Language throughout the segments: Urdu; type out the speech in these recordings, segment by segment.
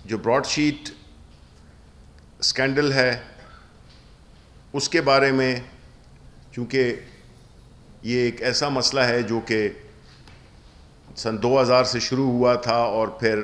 جو براڈ شیٹ اسکینڈل ہے اس کے بارے میں، چونکہ یہ ایک ایسا مسئلہ ہے جو کہ سن 2000 سے شروع ہوا تھا، اور پھر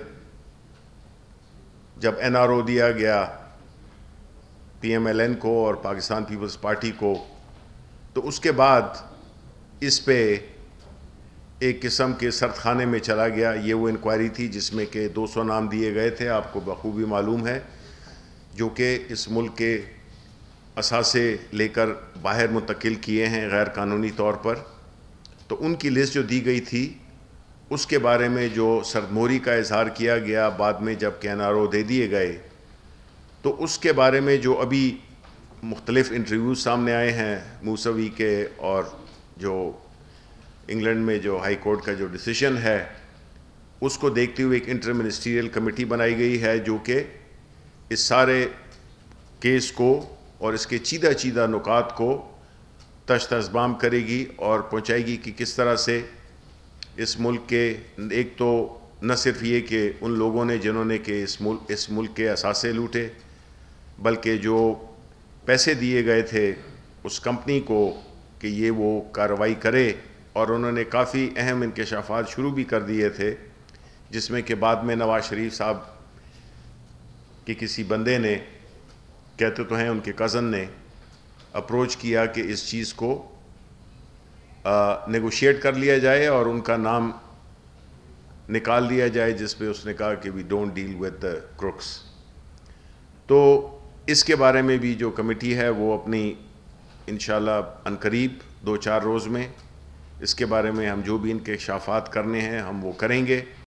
جب این آر او دیا گیا پی ایم ایل این کو اور پاکستان پیپلز پارٹی کو، تو اس کے بعد اس پہ ایک قسم کے سرد خانے میں چلا گیا۔ یہ وہ انکوائری تھی جس میں کہ 200 نام دیے گئے تھے، آپ کو بخوبی معلوم ہے، جو کہ اس ملک کے اثاثے لے کر باہر منتقل کیے ہیں غیر قانونی طور پر۔ تو ان کی لسٹ جو دی گئی تھی اس کے بارے میں جو سردموری کا اظہار کیا گیا بعد میں جب کہ این آر او دے دیے گئے، تو اس کے بارے میں جو ابھی مختلف انٹرویوز سامنے آئے ہیں موسوی کے، اور جو انگلینڈ میں جو ہائی کورٹ کا جو ڈیسیشن ہے اس کو دیکھتے ہوئے ایک انٹر منسٹریل کمیٹی بنائی گئی ہے جو کہ اس سارے کیس کو اور اس کے چیدہ نکات کو تشت ازبام کرے گی اور پہنچائے گی کہ کس طرح سے اس ملک کے، ایک تو نہ صرف یہ کہ ان لوگوں نے جنہوں نے کہ اس ملک کے اثاثے لوٹے، بلکہ جو پیسے دیے گئے تھے اس کمپنی کو کہ یہ وہ کارروائی کرے، اور انہوں نے کافی اہم انکشافات شروع بھی کر دیے تھے، جس میں کہ بعد میں نواز شریف صاحب کے کسی بندے نے، کہتے تو ہیں ان کے کزن نے، اپروچ کیا کہ اس چیز کو نیگوشیٹ کر لیا جائے اور ان کا نام نکال دیا جائے، جس پہ اس نے کہا کہ we don't deal with the crooks. تو اس کے بارے میں بھی جو کمیٹی ہے وہ اپنی انشاءاللہ عنقریب 2-4 روز میں اس کے بارے میں ہم جو بھی انکشافات کرنے ہیں ہم وہ کریں گے۔